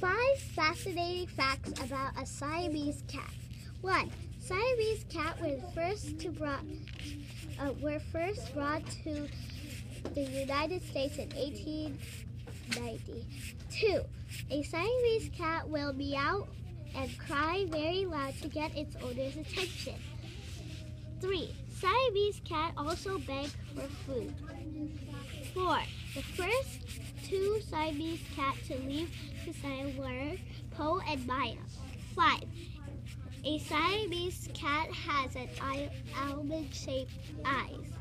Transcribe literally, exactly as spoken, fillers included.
Five fascinating facts about a Siamese cat. One. Siamese cat were first to brought uh, were first brought to the United States in eighteen ninety. Two. A Siamese cat will meow and cry very loud to get its owner's attention. Three. Siamese cat also beg for food. Four. The first two Siamese cats to leave society were Poe and Maya. Five. A Siamese cat has an almond-shaped eyes.